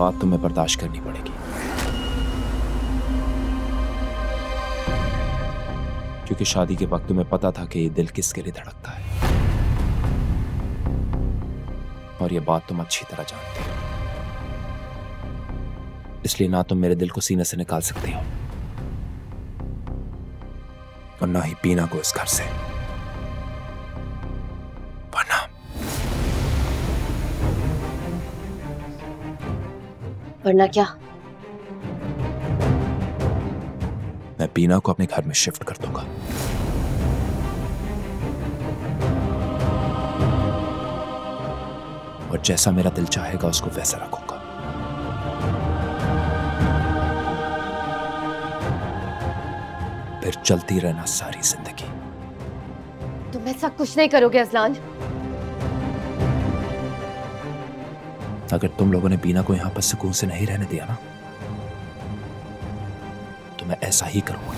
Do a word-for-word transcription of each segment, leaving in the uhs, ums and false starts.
बात तुम्हें बर्दाश्त करनी पड़ेगी, क्योंकि शादी के वक्त तुम्हें पता था कि ये दिल किसके लिए धड़कता है, और ये बात तुम अच्छी तरह जानती हो। इसलिए ना तुम मेरे दिल को सीने से निकाल सकती हो और ना ही बीना को इस घर से। वरना वरना क्या? मैं बीना को अपने घर में शिफ्ट कर दूंगा। और जैसा मेरा दिल चाहेगा उसको वैसा रखूंगा। फिर चलती रहना सारी जिंदगी। तुम ऐसा कुछ नहीं करोगे अजलान। अगर तुम लोगों ने बीना को यहां पर सुकून से नहीं रहने दिया ना, तो मैं ऐसा ही करूंगा।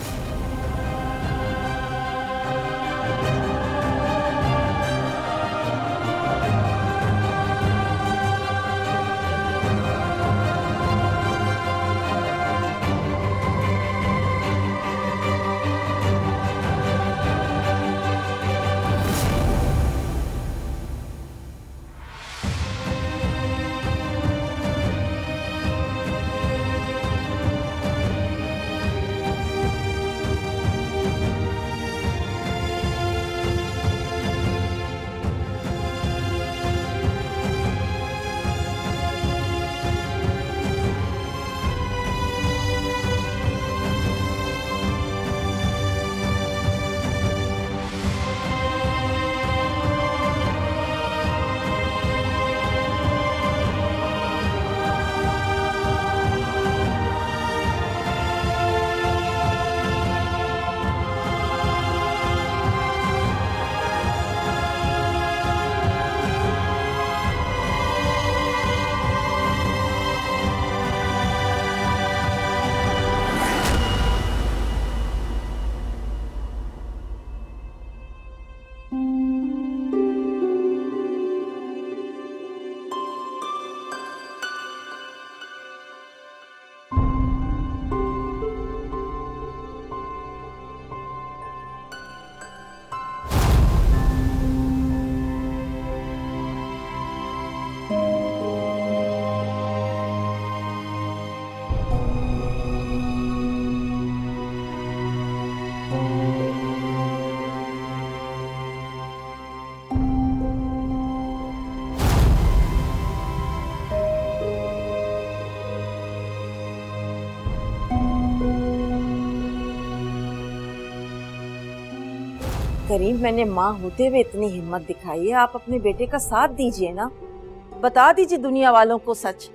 करीम, मैंने माँ होते हुए इतनी हिम्मत दिखाई है, आप अपने बेटे का साथ दीजिए ना, बता दीजिए दुनिया वालों को सच।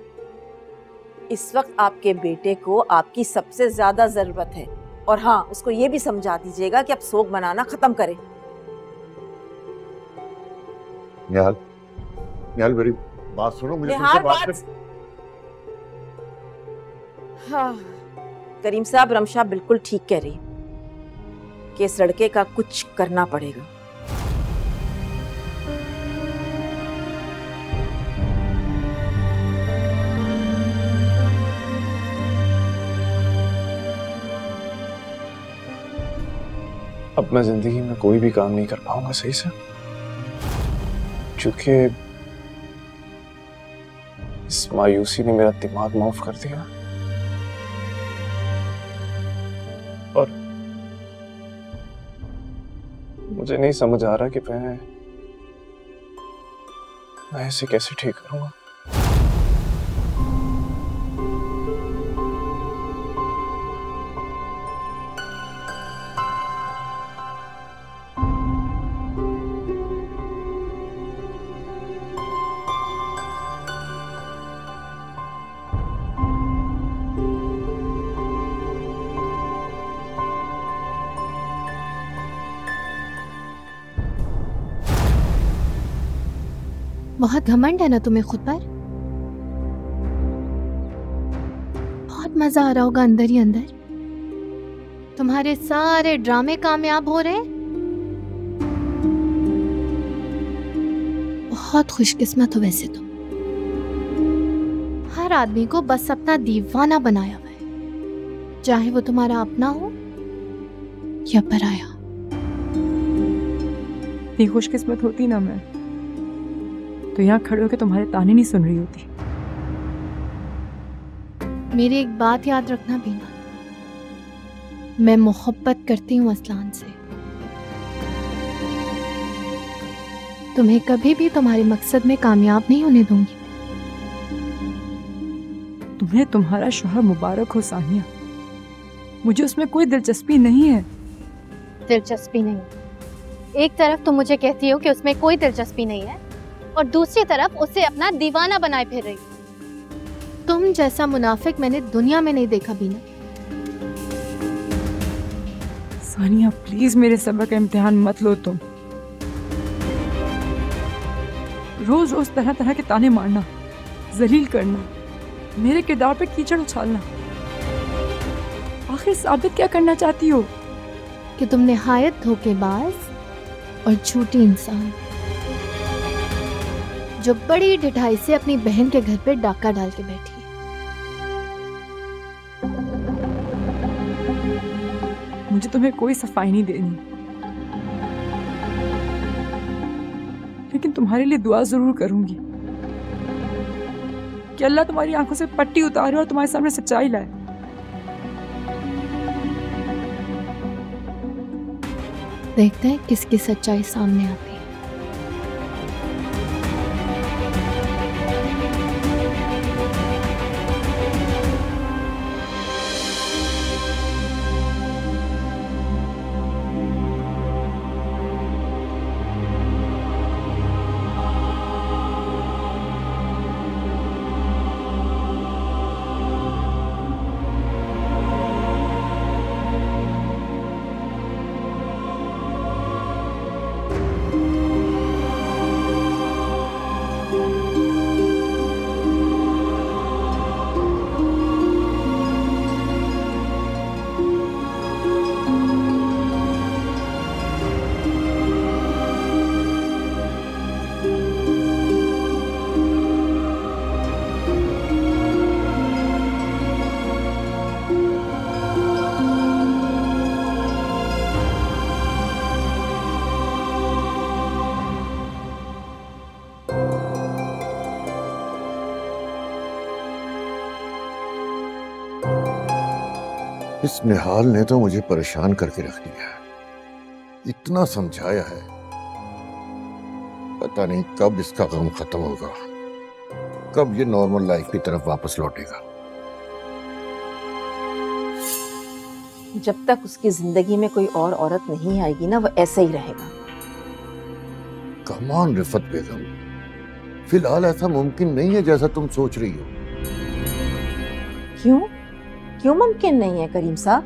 इस वक्त आपके बेटे को आपकी सबसे ज्यादा जरूरत है, और हाँ, उसको ये भी समझा दीजिएगा कि अब शोक मनाना खत्म करे। निहाल, निहाल मेरी बात सुनो, मुझे निहाल बात, बात... हाँ, करीम साहब, रमशा बिल्कुल ठीक कह रही कि इस लड़के का कुछ करना पड़ेगा। अब मैं जिंदगी में कोई भी काम नहीं कर पाऊंगा सही से, क्योंकि इस मायूसी ने मेरा दिमाग माफ कर दिया। और मुझे नहीं समझ आ रहा कि मैं मैं इसे कैसे ठीक करूंगा। बहुत घमंड है ना तुम्हें खुद पर? बहुत मजा आ रहा होगा अंदर ही अंदर। तुम्हारे सारे ड्रामे कामयाब हो रहे। बहुत खुशकिस्मत हो वैसे तुम। हर हर आदमी को बस अपना दीवाना बनाया हुआ है, चाहे वो तुम्हारा अपना हो या पराया। इतनी खुशकिस्मत होती ना मैं, तो यहाँ खड़े होकर तुम्हारे ताने नहीं सुन रही होती। मेरी एक बात याद रखना बीना, मैं मोहब्बत करती हूँ असलान से। तुम्हें कभी भी तुम्हारे मकसद में कामयाब नहीं होने दूंगी। तुम्हें तुम्हारा शौहर मुबारक हो सानिया, मुझे उसमें कोई दिलचस्पी नहीं है। दिलचस्पी नहीं? एक तरफ तुम मुझे कहती हो कि उसमें कोई दिलचस्पी नहीं है और दूसरी तरफ उसे अपना दीवाना बनाए फिर रही। तुम जैसा मुनाफिक मैंने दुनिया में नहीं देखा बीना। सानिया प्लीज मेरे सब्र का इम्तिहान मत लो तुम। रोज रोज तरह तरह के ताने मारना, जलील करना, मेरे किरदार पे कीचड़ उछालना, आखिर साबित क्या करना चाहती हो? कि तुम निहायत धोखेबाज और झूठी इंसान, जो बड़ी ढिठाई से अपनी बहन के घर पे डाका डाल के बैठी है। मुझे तुम्हें कोई सफाई नहीं देनी, लेकिन तुम्हारे लिए दुआ जरूर करूंगी कि अल्लाह तुम्हारी आंखों से पट्टी उतारे और तुम्हारे सामने सच्चाई लाए। देखते हैं किसकी सच्चाई सामने आती है। इस निहाल ने तो मुझे परेशान करके रख दिया है। इतना समझाया है, पता नहीं कब इसका गम खत्म होगा, कब ये नॉर्मल लाइफ की तरफ वापस लौटेगा। जब तक उसकी जिंदगी में कोई और औरत नहीं आएगी ना, वो ऐसे ही रहेगा। कम ऑन रिफत बेगम, फिलहाल ऐसा मुमकिन नहीं है जैसा तुम सोच रही हो। क्यों क्यों मुमकिन नहीं है करीम साहब?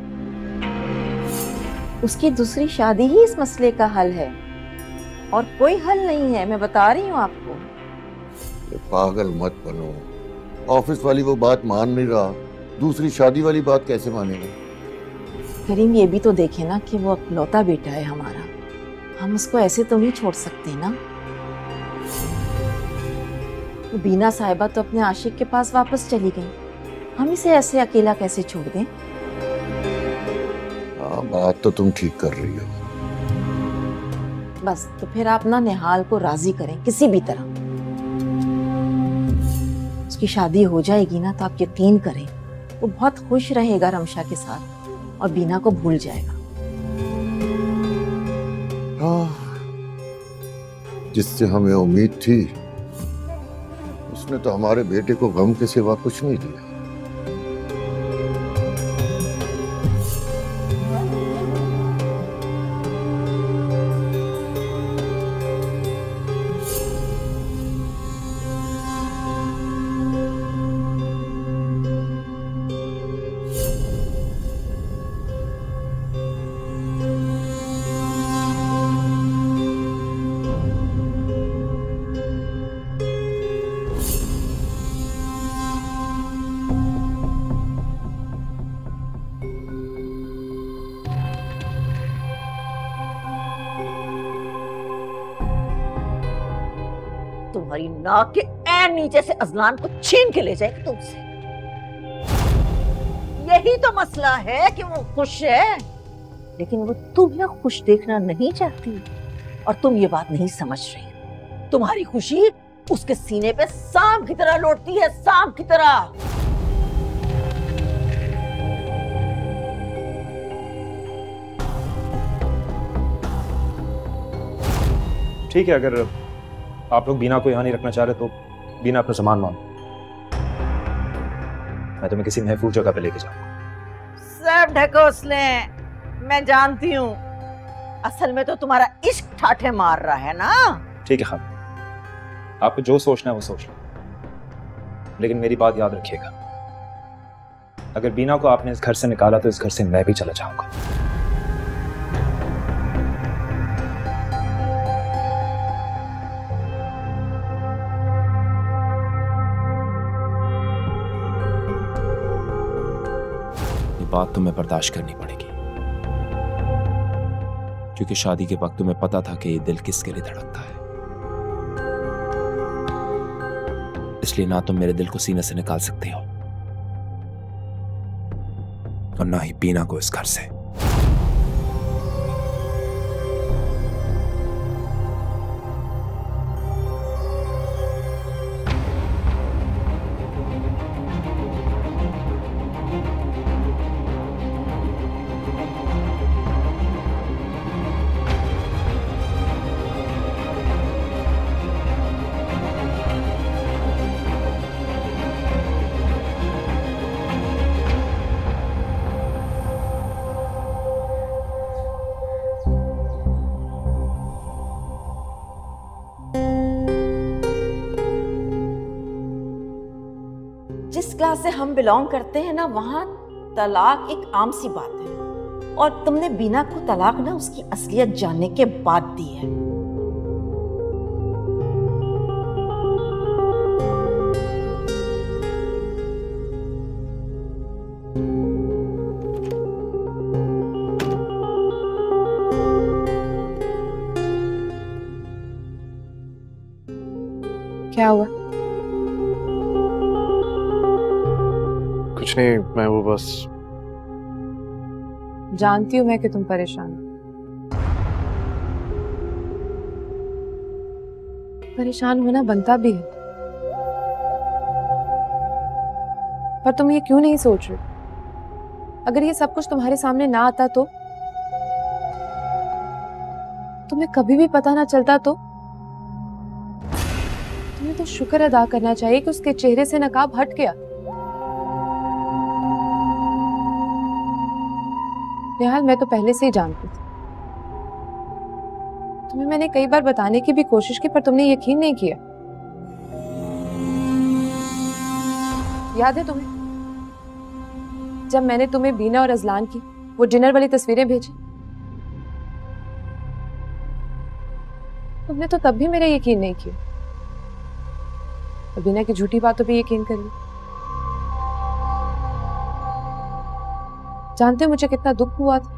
उसकी दूसरी शादी ही इस मसले का हल है, और कोई हल नहीं है, मैं बता रही हूँ आपको। ये पागल मत बनो, ऑफिस वाली वो बात मान नहीं रहा, दूसरी शादी वाली बात कैसे मानेगा? करीम ये भी तो देखे ना कि वो इकलौता बेटा है हमारा, हम उसको ऐसे तो नहीं छोड़ सकते ना। बीना साहिबा तो अपने आशिक के पास वापस चली गई, हम इसे ऐसे अकेला कैसे छोड़ दें? हाँ बात तो तुम ठीक कर रही हो। बस तो फिर आप ना निहाल को राजी करें किसी भी तरह। उसकी शादी हो जाएगी ना तो आप यकीन करें वो बहुत खुश रहेगा रमशा के साथ और बीना को भूल जाएगा। हाँ, जिससे हमें उम्मीद थी उसने तो हमारे बेटे को गम के सिवा कुछ नहीं दिया। तुम्हारी नाक के ऐन नीचे से अजलान को छीन के ले जाएगी तुमसे। यही तो मसला है कि वो खुश है, लेकिन वो तुम्हें खुश देखना नहीं चाहती और तुम ये बात नहीं समझ रही। तुम्हारी खुशी उसके सीने पे सांप की तरह लौटती है, सांप की तरह। ठीक है, अगर आप लोग बीना को यहाँ नहीं रखना चाह रहे तो बीना अपना सामान मांगो, मैं तुम्हें किसी महफूज जगह पे लेके जाऊंगा। सब ढकोसले, मैं जानती हूँ, असल में तो तुम्हारा इश्क ठाठे मार रहा है ना। ठीक है खाला, आपको जो सोचना है वो सोच लो, लेकिन मेरी बात याद रखिएगा, अगर बीना को आपने इस घर से निकाला तो इस घर से मैं भी चला जाऊंगा। बात तुम्हें बर्दाश्त करनी पड़ेगी, क्योंकि शादी के वक्त तुम्हें पता था कि ये दिल किसके लिए धड़कता है, इसलिए ना तुम मेरे दिल को सीने से निकाल सकते हो और ना ही बीना को इस घर से। जिस क्लास से हम बिलोंग करते हैं ना, वहां तलाक एक आम सी बात है, और तुमने बीना को तलाक ना उसकी असलियत जानने के बाद दी है। क्या हुआ? कुछ नहीं, मैं वो बस जानती हूँ मैं कि तुम परेशान हो। परेशान होना बनता भी है, पर तुम ये क्यों नहीं सोच रहे? अगर ये सब कुछ तुम्हारे सामने ना आता तो, तुम्हें कभी भी पता ना चलता तो? तुम्हें तो शुक्र अदा करना चाहिए कि उसके चेहरे से नकाब हट गया। निहाल, मैं तो पहले से ही जानती थी। तुम्हें मैंने कई बार बताने की भी कोशिश की, पर तुमने यकीन नहीं किया। याद है तुम्हें जब मैंने तुम्हें बीना और अजलान की वो डिनर वाली तस्वीरें भेजी? तुमने तो तब भी मेरा यकीन नहीं किया और बीना की झूठी बातों पे यकीन कर लिया। जानते हो मुझे कितना दुख हुआ था?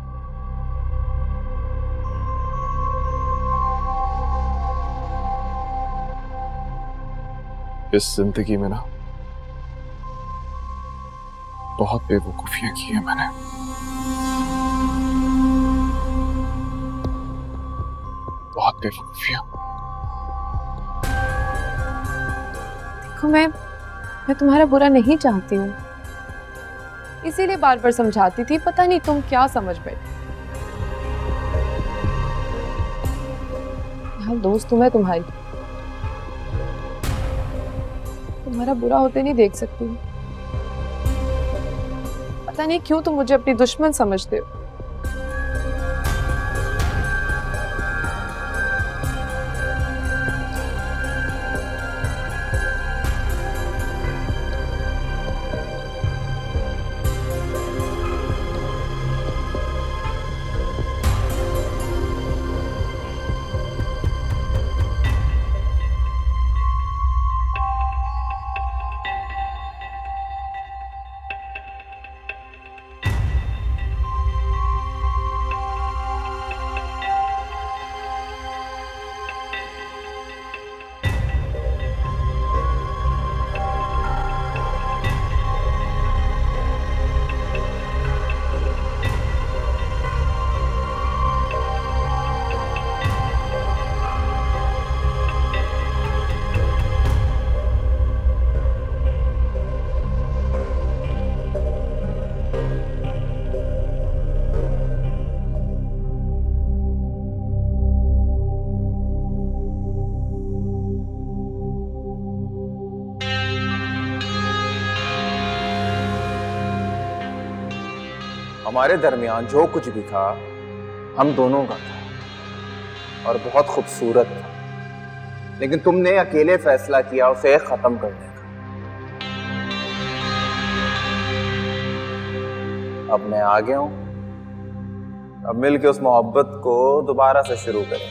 इस जिंदगी में ना बहुत बेवकूफियां की है मैंने। बहुत बेवकूफियां। देखो, मैं मैं तुम्हारा बुरा नहीं चाहती हूँ, इसीलिए बार बार समझाती थी। पता नहीं तुम क्या समझ बैठे। यार दोस्त हूँ मैं तुम्हारी, तुम्हारा बुरा होते नहीं देख सकती हूँ। पता नहीं क्यों तुम मुझे अपनी दुश्मन समझते हो। हमारे दरमियान जो कुछ भी था हम दोनों का था और बहुत खूबसूरत था, लेकिन तुमने अकेले फैसला किया उसे खत्म करने का। अब मैं आ गया हूं, अब मिलके उस मोहब्बत को दोबारा से शुरू करें।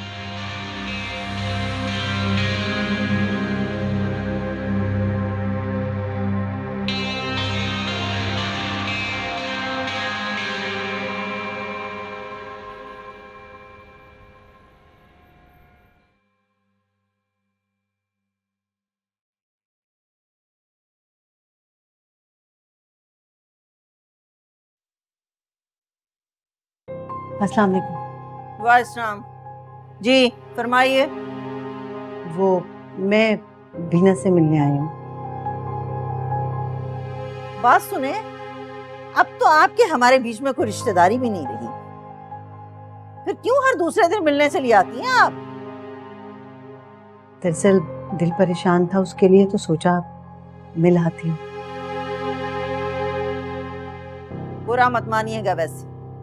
अस्सलाम वालेकुम। वालेकुम जी, फरमाइए। वो मैं बीना से मिलने आई हूँ। बात सुने, अब तो आपके हमारे बीच में कोई रिश्तेदारी भी नहीं रही, फिर क्यों हर दूसरे दिन मिलने से ले आती हैं आप? दरअसल दिल परेशान था, उसके लिए तो सोचा मिल आती हूँ। बुरा मत मानिएगा, वैसे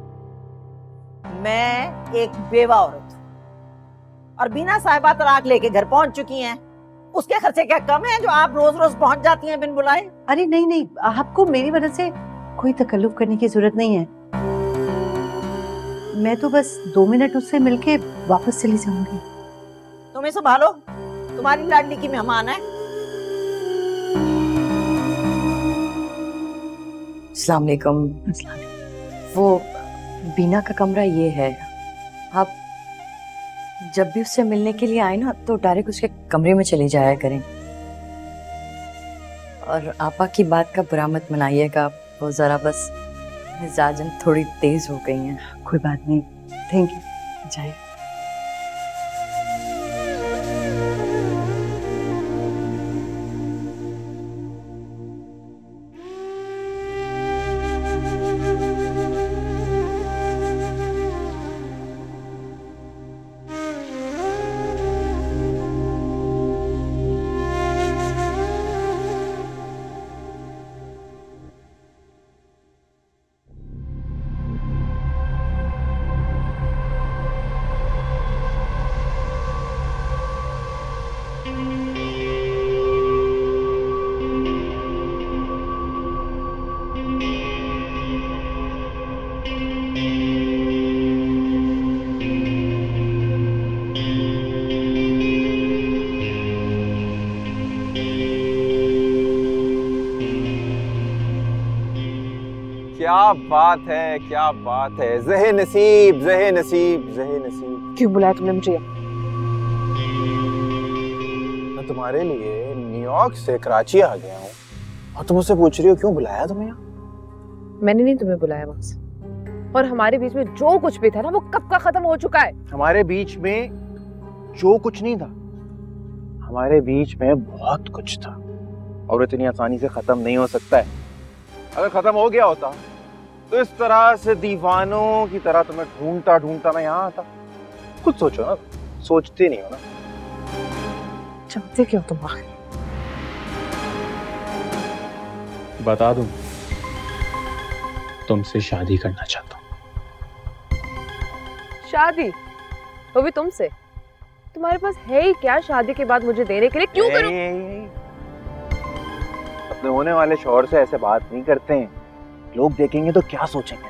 मैं एक बेवा औरत हूँ और बीना साहिबा तलाक लेके घर पहुंच चुकी हैं। उसके खर्चे क्या कम है जो आप रोज रोज पहुंच जाती हैं बिन बुलाए? अरे नहीं नहीं, आपको मेरी वजह से कोई तकल्लुफ करने की जरूरत नहीं है। मैं तो बस दो मिनट उससे मिलके वापस चली जाऊंगी। तुम्हें संभालो, तुम्हारी लाडली की मेहमान है। अस्सलाम वालेकुम। वो बीना का कमरा ये है, आप जब भी उससे मिलने के लिए आए ना तो डायरेक्ट उसके कमरे में चले जाया करें। और आपा की बात का बुरा मत मनाइएगा, वो जरा बस मिजाजन थोड़ी तेज हो गई हैं। कोई बात नहीं, थैंक यू। जाए। क्या बात है, क्या बात है। ज़हे नसीब, ज़हे नसीब, ज़हे नसीब। क्यों बुलाया तुमने मुझे? मैं तुम्हारे लिए न्यूयॉर्क से कराची आ गया हूँ और तुम मुझसे पूछ रही हो क्यों बुलाया तुम्हें यहाँ? मैंने नहीं तुम्हें बुलाया बॉस, और हमारे बीच में जो कुछ भी था ना वो कब का खत्म हो चुका है। हमारे बीच में जो कुछ नहीं था, हमारे बीच में बहुत कुछ था और इतनी आसानी से खत्म नहीं हो सकता है। अगर खत्म हो गया होता तो इस तरह से दीवानों की तरह तुम्हें ढूंढता ढूंढता मैं यहाँ आता। खुद सोचो ना, सोचते नहीं हो ना। चाहते क्यों तुम आखिर? बता दूं, तुमसे शादी करना चाहता हूँ। शादी? वो भी तुमसे? तुम्हारे पास है ही क्या शादी के बाद मुझे देने के लिए? क्यों करूं? अपने होने वाले शौहर से ऐसे बात नहीं करते हैं, लोग देखेंगे तो क्या सोचेंगे।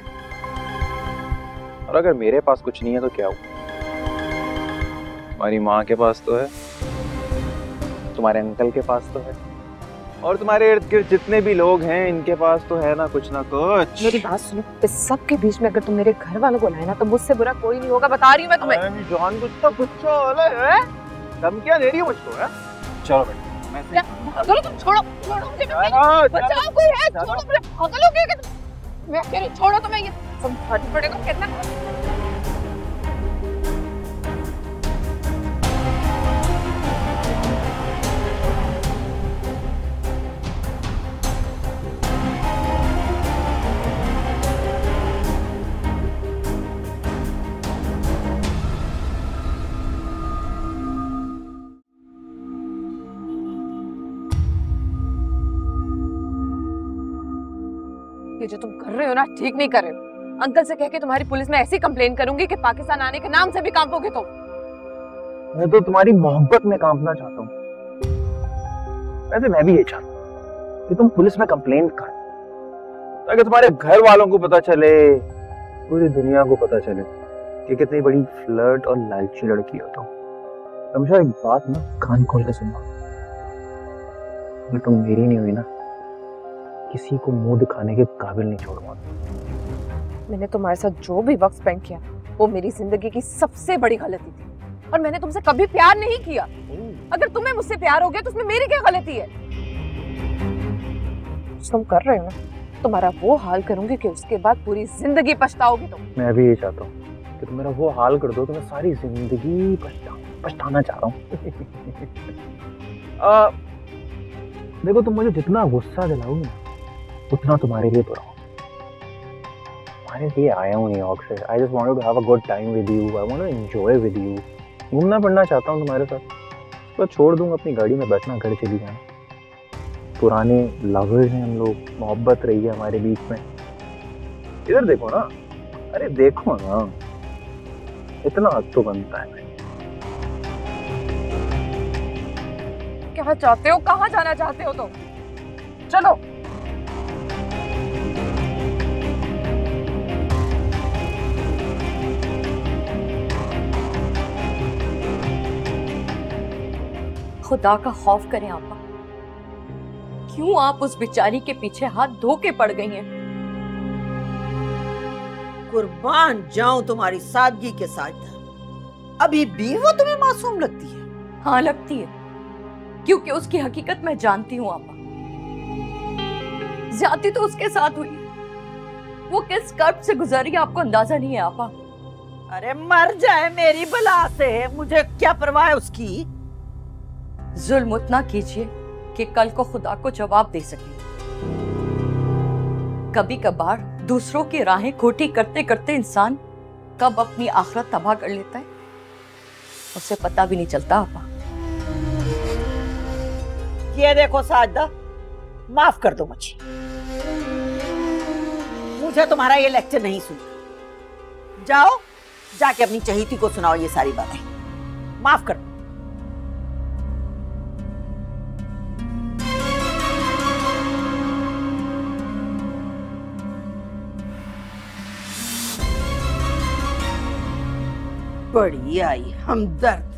और अगर मेरे पास कुछ नहीं है तो क्या हुआ? तुम्हारी माँ के पास तो है, तुम्हारे अंकल के पास तो है, और तुम्हारे इर्द गिर्द जितने भी लोग हैं इनके पास तो है ना कुछ ना कुछ। मेरी बात सुनो, इस सब के बीच में अगर तुम मेरे घर वालों को लाए ना तो मुझसे बुरा कोई नहीं होगा, बता रही हूँ मैं तुम्हें। जान कुछ तो कुछ है, धमकियां दे रही हो मुझको है? चलो बेटा, अगर तुम छोड़ो, छोड़ो मुझे, बचाओ कोई है, छोड़ो मुझे, पागल हो गया कि तुम? मैं कह रही छोड़ो, तुम्हें ये समझाना पड़ेगा कितना। ये जो तुम कर रहे हो ना ठीक नहीं कर रहे हो। अंकल से कह के तुम्हारी पुलिस में ऐसी कंप्लेन करूंगी कि पाकिस्तान आने के नाम से भी कांपोगे तुम। मैं तो तुम्हारी मोहब्बत में कांपना चाहता हूँ। वैसे मैं भी ये चाहता हूँ कि तुम पुलिस में कंप्लेन कर, ताकि तुम्हारे घर वालों को पता चले, पूरी दुनिया को पता चले कि कितनी बड़ी फ्लर्ट और लालची लड़की हो तुम। हमेशा एक बात ना कान खोल के सुनना, अगर तुम मेरी नहीं हुई ना, किसी को मुंह दिखाने के काबिल नहीं छोड़ूंगा। मैंने तुम्हारे साथ जो भी वक्त स्पेंड किया वो मेरी जिंदगी की सबसे बड़ी गलती थी, और मैंने तुमसे कभी प्यार नहीं किया। अगर तुम्हें मुझसे प्यार हो गया तो उसमें मेरी क्या गलती है? तुम कर रहे हो ना, तुम्हारा वो हाल करूंगी कि उसके बाद पूरी जिंदगी पछताओगी तुम। मैं भी ये चाहता हूँ कि तुम मेरा वो हाल कर दो तो मैं सारी जिंदगी पछता पछताना चाह रहा हूँ। देखो, तुम मुझे जितना गुस्सा दिलाओगे ना, उतना तुम्हारे लिए बुरा हो। तुम्हारे लिए आया हूँ न्यूयॉर्क से। I just wanted to have a good time with you, I want to enjoy with you. घूमना फिरना चाहता हूँ तुम्हारे साथ। तो छोड़ दूंगा अपनी गाड़ी में बैठना, घर चली जाना। पुराने लवर्स हैं हम लोग, मोहब्बत रही है हमारे बीच में। इधर देखो ना, अरे देखो ना, इतना हद तो बनता है। क्या चाहते हो? कहाँ जाना चाहते हो तुम? चलो। खुदा का खौफ करें आपा, क्यों आप उस बेचारी के पीछे हाथ धो के पड़ गई हैं? कुर्बान जाऊं तुम्हारी सादगी के साथ। अभी भी वो तुम्हें मासूम लगती है? हाँ लगती है, क्योंकि उसकी हकीकत मैं जानती हूँ आपा। ज्यादती तो उसके साथ हुई, वो किस कर्ब से गुजरी आपको अंदाजा नहीं है आपा। अरे मर जाए मेरी बला से, मुझे क्या परवाह है उसकी। जुल्म उतना कीजिए कि कल को खुदा को जवाब दे सके। कभी कभार दूसरों की राहें खोटी करते करते इंसान कब अपनी आखिरत तबाह कर लेता है उसे पता भी नहीं चलता आपा। ये देखो साजदा, माफ कर दो मुझे, मुझे तुम्हारा ये लेक्चर नहीं सुनना। जाओ जाके अपनी चहीती को सुनाओ ये सारी बातें। माफ कर दो। बड़ी आई हमदर्द।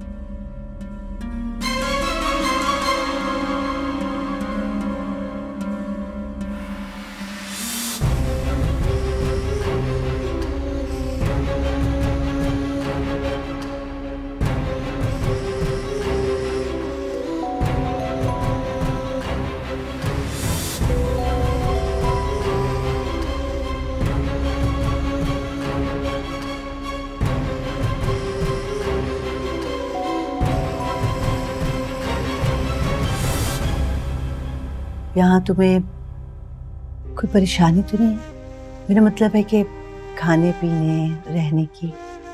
यहाँ तुम्हें कोई परेशानी तो नहीं है? मेरा मतलब है कि खाने पीने रहने की।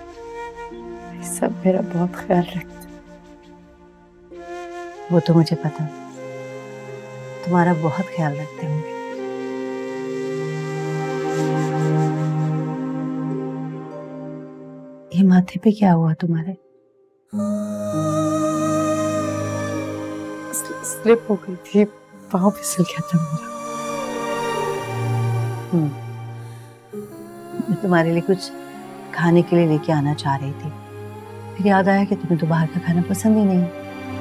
सब मेरा बहुत ख्याल रखते। वो तो मुझे पता, तुम्हारा बहुत ख्याल रखते होंगे। ये माथे पे क्या हुआ तुम्हारे? स्लिप हो गई थी, पाँव फिसल गया था मेरा। हम्म, मैं तुम्हारे लिए कुछ खाने के लिए लेके आना चाह रही थी, फिर याद आया कि तुम्हें तो बाहर का खाना पसंद ही नहीं।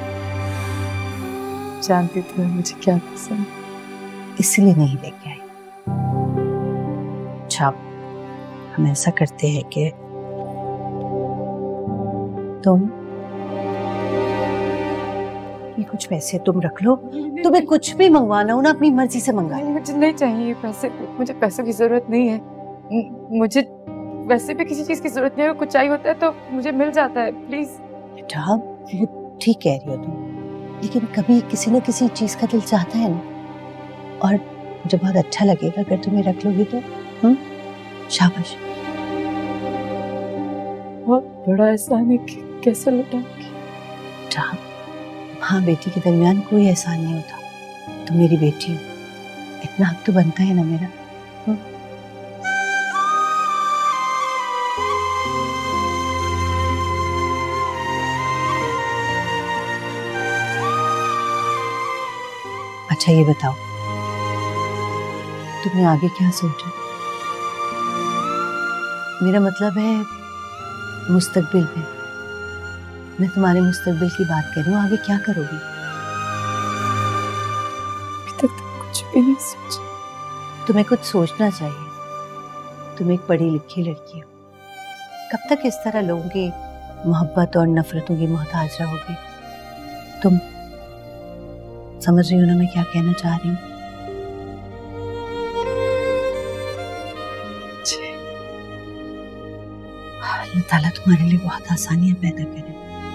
जानती थी मुझे क्या पसंद, इसलिए नहीं लेके आई। अच्छा, हम ऐसा करते हैं कि तुम ये कुछ पैसे तुम रख लो, तुम्हें कुछ भी मंगवाना हो ना अपनी मर्जी से मंगा लो। मुझे नहीं चाहिए पैसे, मुझे पैसों की जरूरत नहीं है। मुझे वैसे भी किसी चीज की जरूरत नहीं है, कुछ चाहिए होता है तो मुझे मिल जाता है। प्लीज। बेटा, वो ठीक कह रही हो तुम, लेकिन कभी किसी न किसी चीज का दिल चाहता है ना, और मुझे बहुत अच्छा लगेगा अगर तुम्हें रख लोगी तो। हम्म, शाबाश। बहुत बड़ा एहसान है कि कैसे लौटाऊंगी? हाँ, बेटी के दरमियान कोई एहसान नहीं होता। तुम मेरी बेटी हो, इतना हक तो बनता है ना मेरा। अच्छा ये बताओ, तुमने आगे क्या सोचा? मेरा मतलब है मुस्तकबिल में। मैं तुम्हारे मुस्तकबिल की बात कर रही हूँ, आगे क्या करोगी? अभी तक तो कुछ भी नहीं सोचा। तुम्हें कुछ सोचना चाहिए। तुम एक पढ़ी लिखी लड़की हो, कब तक इस तरह लोगों की मोहब्बत और नफरतों की मोहताज रहोगी? तुम समझ रही हो ना मैं क्या कहना चाह रही हूँ? अल्लाह ताला तुम्हारे लिए बहुत आसानियां पैदा करे।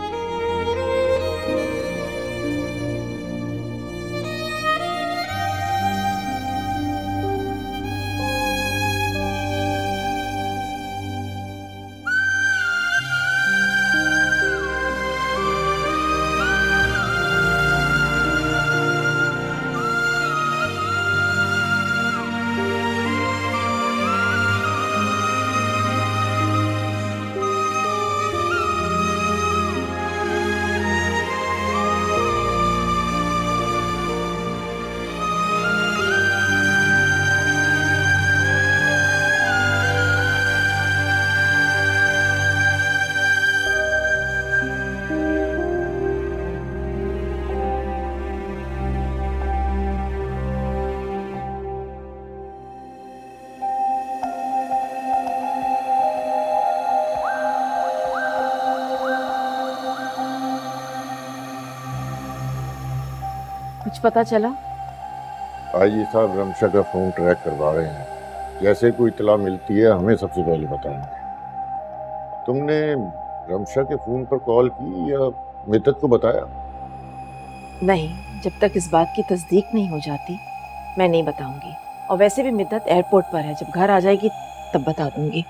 कुछ पता चला? आईजी साहब रमशा का फोन ट्रैक करवा रहे हैं। जैसे कोई इतला मिलती है हमें सबसे पहले बताएंगे। तुमने रमशा के फोन पर कॉल की या मिद्दत को बताया? नहीं, जब तक इस बात की तस्दीक नहीं हो जाती मैं नहीं बताऊंगी। और वैसे भी मिद्दत एयरपोर्ट पर है, जब घर आ जाएगी तब बता दूंगी।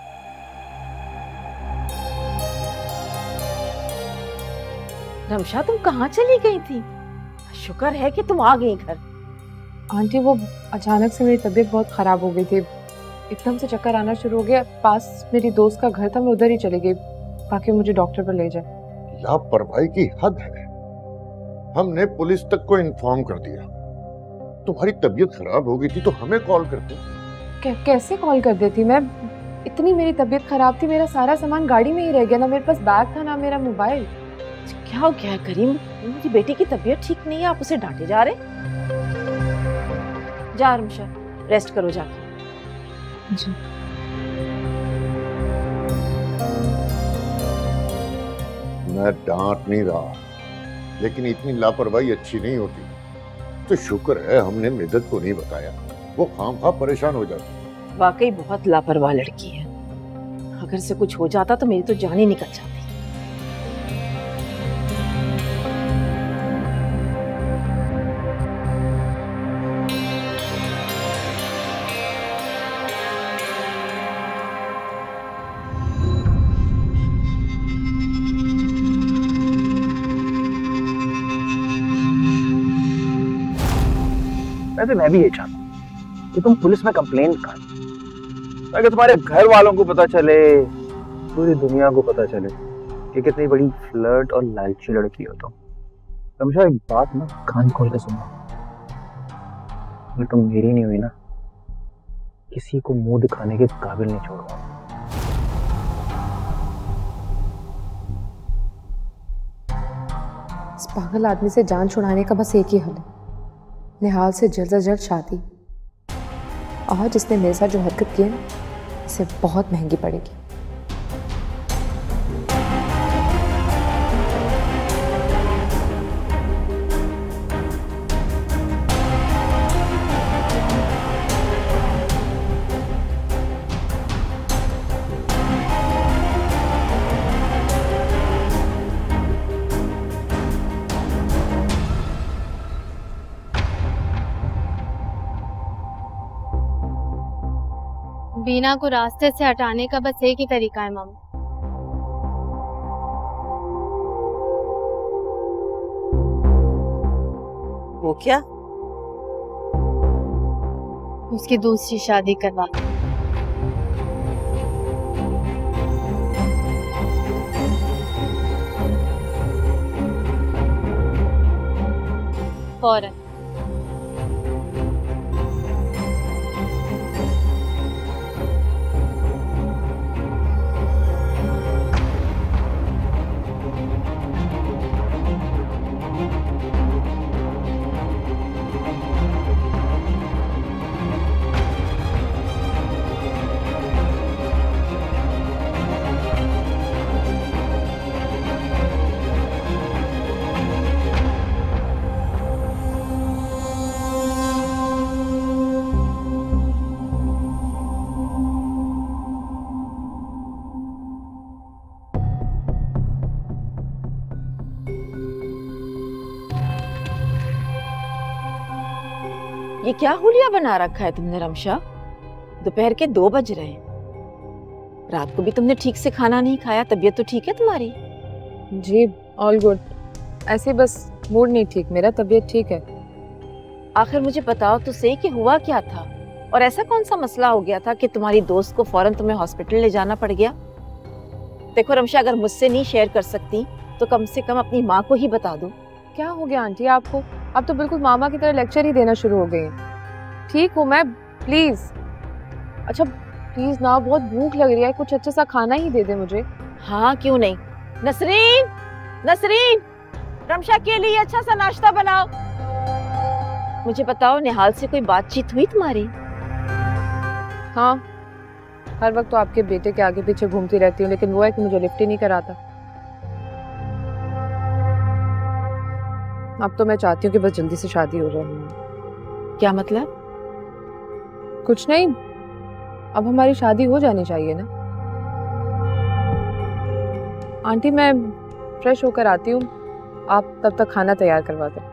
रमशा, तुम कहाँ चली गई थी? शुक्र है कि तुम आ गई घर। आंटी, वो अचानक से मेरी तबीयत बहुत खराब हो गई थी, एकदम से चक्कर आना शुरू हो गया। पास मेरी दोस्त का घर था, मैं उधर ही चली गई ताकि मुझे डॉक्टर पर ले जाए। लापरवाही की हद है। हमने पुलिस तक को इन्फॉर्म कर दिया। तुम्हारी तबीयत खराब हो गई थी तो हमें कॉल करते। कै, कैसे कॉल कर देती मैं? इतनी मेरी तबीयत खराब थी, मेरा सारा सामान गाड़ी में ही रह गया, ना मेरे पास बैग था ना मेरा मोबाइल। क्या हो गया करीम? मेरी बेटी की तबीयत ठीक नहीं है, आप उसे डांटे जा रहे? जा रमशा, रेस्ट करो जाके। जी। मैं डांट नहीं रहा, लेकिन इतनी लापरवाही अच्छी नहीं होती। तो शुक्र है हमने मिद्दत को नहीं बताया, वो खामखा परेशान हो जाती। वाकई बहुत लापरवाह लड़की है। अगर से कुछ हो जाता तो मेरी तो जान ही निकल जाती। वैसे मैं भी ये चाहता हूँ कि तुम पुलिस में कंप्लेंट कर, ताकि तुम्हारे घर वालों को पता चले, पूरी दुनिया को पता चले कि कितनी बड़ी फ्लर्ट और लालची लड़की हो तुम। रमशा, एक बात ना कान खोल के सुनो, अगर तुम मेरी नहीं हुई ना, किसी को मुंह दिखाने के काबिल नहीं छोड़ूंगा। इस पागल आदमी से जान छुड़ाने का बस एक ही हल है, निहाल से जल्द से जल्द शादी। और जिसने मेरे साथ जो हरकत की है ना, इसे बहुत महंगी पड़ेगी। बीना को रास्ते से हटाने का बस एक ही तरीका है मम्मी। वो क्या? उसकी दूसरी शादी करवा। फौरन। ये क्या हुलिया बना रखा है तुमने रमशा? दोपहर के दो बज रहे हैं, रात को भी तुमने ठीक से खाना नहीं खाया। तबीयत तो ठीक है तुम्हारी? जी ऑल गुड, ऐसे बस मूड नहीं ठीक मेरा, तबीयत ठीक है। आखिर मुझे बताओ तो सही कि हुआ क्या था, और ऐसा कौन सा मसला हो गया था कि तुम्हारी दोस्त को फौरन तुम्हें हॉस्पिटल ले जाना पड़ गया? देखो रमशा, अगर मुझसे नहीं शेयर कर सकती तो कम से कम अपनी माँ को ही बता दो। क्या हो गया आंटी आपको? आप तो बिल्कुल मामा की तरह लेक्चर ही देना शुरू हो गई हैं। ठीक हूँ मैं, प्लीज। अच्छा प्लीज ना, बहुत भूख लग रही है, कुछ अच्छा सा खाना ही दे दे मुझे। हाँ क्यों नहीं। नसरीन, नसरीन, रमशा के लिए अच्छा सा नाश्ता बनाओ। मुझे बताओ, निहाल से कोई बातचीत हुई तुम्हारी? हाँ, हर वक्त तो आपके बेटे के आगे पीछे घूमती रहती हूँ, लेकिन वो है कि मुझे लिफ्ट ही नहीं कराता। अब तो मैं चाहती हूँ कि बस जल्दी से शादी हो जाए। क्या मतलब? कुछ नहीं, अब हमारी शादी हो जानी चाहिए ना। आंटी मैं फ्रेश होकर आती हूँ, आप तब तक खाना तैयार करवा दें।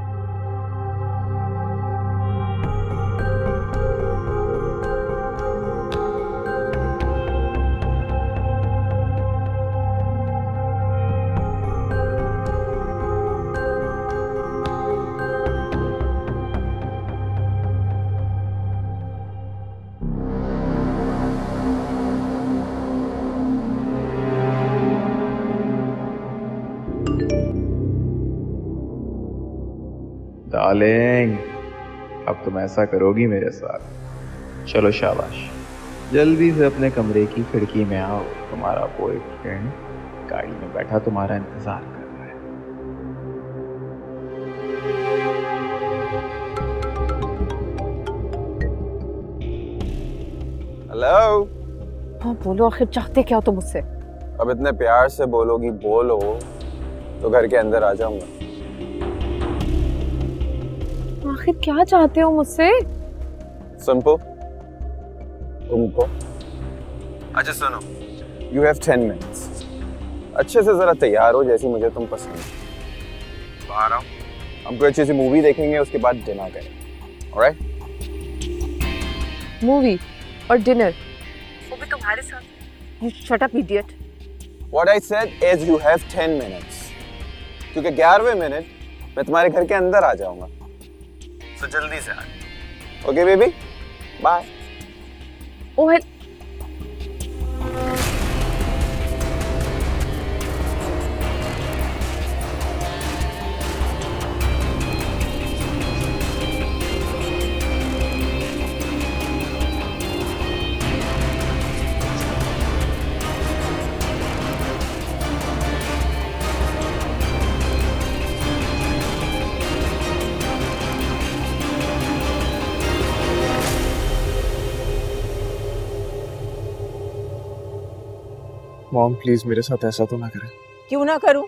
डार्लिंग, अब तुम ऐसा करोगी मेरे साथ? चलो शाबाश, जल्दी से अपने कमरे की खिड़की में आओ। तुम्हारा बॉयफ्रेंड गाड़ी में बैठा तुम्हारा इंतजार कर रहा है। हेलो। हाँ बोलो, आखिर चाहते क्या हो तुम मुझसे? अब इतने प्यार से बोलोगी, बोलो तो घर के अंदर आ जाऊंगा। आखिर क्या चाहते हो मुझसे? सुनपो, तुमको। अच्छा सुनो, यू हैव टेन मिनट्स। अच्छे से जरा तैयार हो, जैसी मुझे तुम पसंद हो। बाहर आओ, हम कोई अच्छी सी मूवी देखेंगे, उसके बाद डिनर करेंगे। ऑलराइट? मूवी और डिनर? वो भी तुम्हारे साथ? You shut up, idiot. What I said is you have ten minutes. क्योंकि ग्यारहवें मिनट मैं तुम्हारे घर के अंदर आ जाऊंगा, तो जल्दी से आ। Okay baby, bye. Oh mom please मेरे साथ ऐसा तो ना करें। क्यों ना करूं?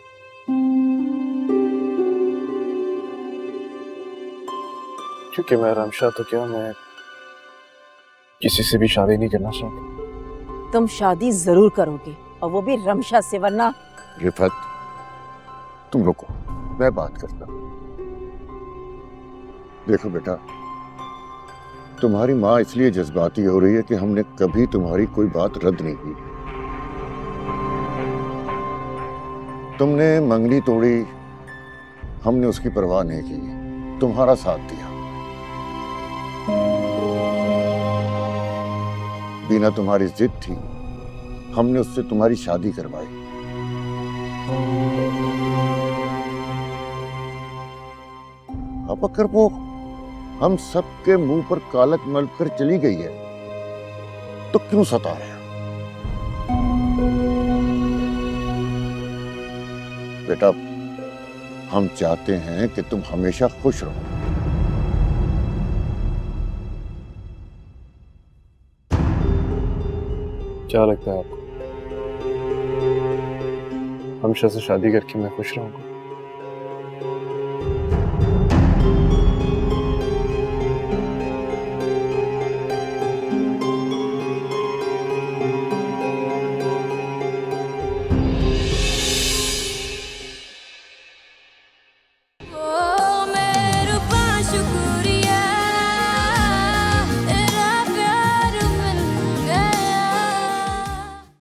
क्योंकि मैं रमशा तो क्या, मैं किसी से भी शादी नहीं करना चाहता। तुम शादी जरूर करोगे, और वो भी रमशा से, वरना। रिफत, तुम रुको, मैं बात करता हूं। देखो बेटा, तुम्हारी माँ इसलिए जज्बाती हो रही है कि हमने कभी तुम्हारी कोई बात रद्द नहीं की। तुमने मंगनी तोड़ी, हमने उसकी परवाह नहीं की, तुम्हारा साथ दिया। बीना तुम्हारी जिद थी, हमने उससे तुम्हारी शादी करवाई। अब अगर वो हम सबके मुंह पर कालक मल कर चली गई है, तो क्यों सता रहे हैं? बेटा, हम चाहते हैं कि तुम हमेशा खुश रहो। क्या लगता है आपको, हमशा से शादी करके मैं खुश रहूंगा?